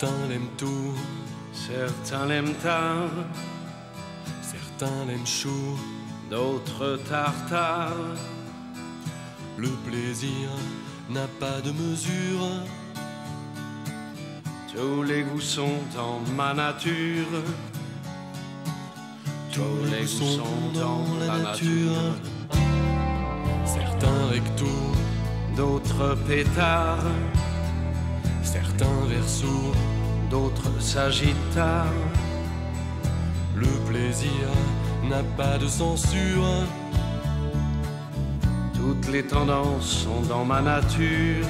Certains l'aiment tout, certains l'aiment tard, certains l'aiment chaud, d'autres tartare. Le plaisir n'a pas de mesure. Tous les goûts sont dans ma nature. Tous les goûts sont dans la nature. Certains recto, d'autres pétards, certains verso, d'autres sagittaires. Le plaisir n'a pas de censure. Toutes les tendances sont dans ma nature.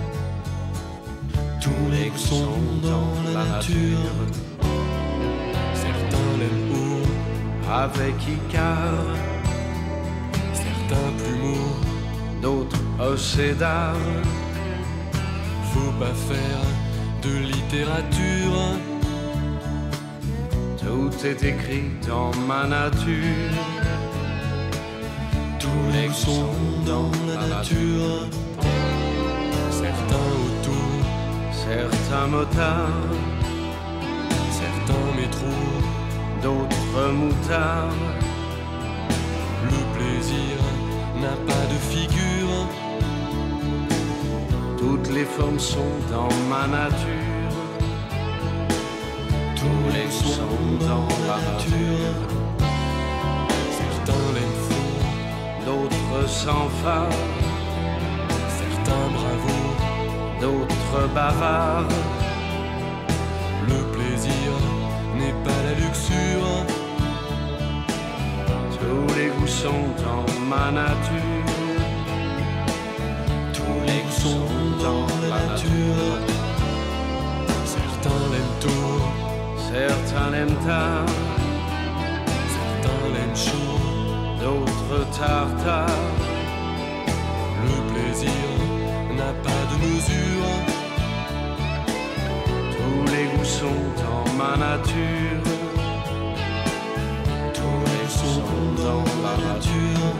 Tous les goûts sont dans la nature. Certains l'aiment haut, avec Icare, certains plumeaux, d'autres océdars. Faut pas faire de littérature. Tout est écrit dans ma nature. Tous les goûts sont dans la nature. Certains autour, certains motards, certains métros, d'autres moutards. Le plaisir n'a pas de figure. Toutes les formes sont dans ma nature. Tous les goûts sont dans la nature. Certains l'aiment faux, d'autres sans phare, certains bravos, d'autres bavards. Le plaisir n'est pas la luxure. Tous les goûts sont dans ma nature. Tous les goûts sont dans la nature. Certains l'aiment tôt, certains l'aiment tard, certains l'aiment chaud, d'autres tartare. Le plaisir n'a pas de mesure. Tous les goûts sont dans ma nature. Tous les goûts sont dans la nature.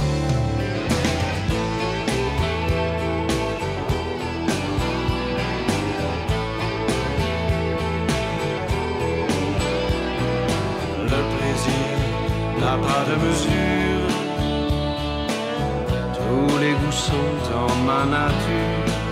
Le plaisir n'a pas de mesure. Tous les goûts sont dans ma nature.